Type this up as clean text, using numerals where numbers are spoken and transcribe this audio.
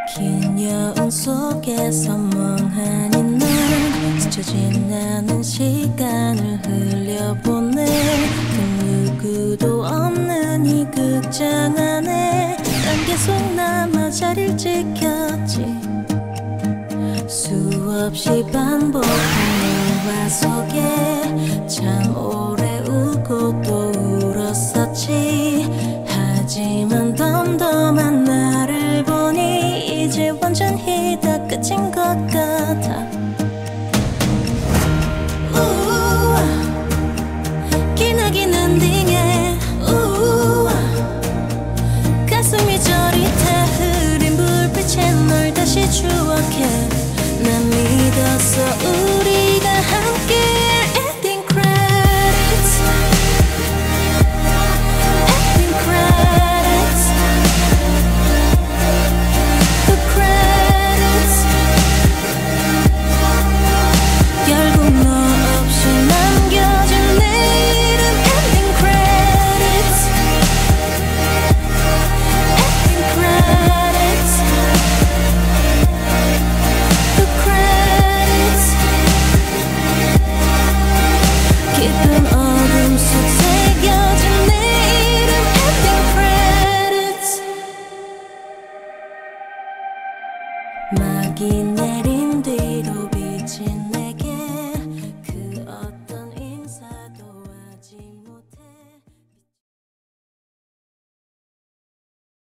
긴 여운 속에서 멍하니 난 스쳐진 않은 시간을 흘려보내 그 누구도 없는 이 극장 안에 난 계속 남아 자리를 지켰지. 수없이 반복한 영화 속에 참